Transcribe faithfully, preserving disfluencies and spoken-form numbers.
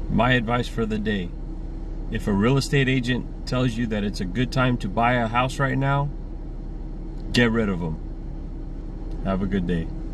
My advice for the day: if a real estate agent tells you that it's a good time to buy a house right now, get rid of them. Have a good day.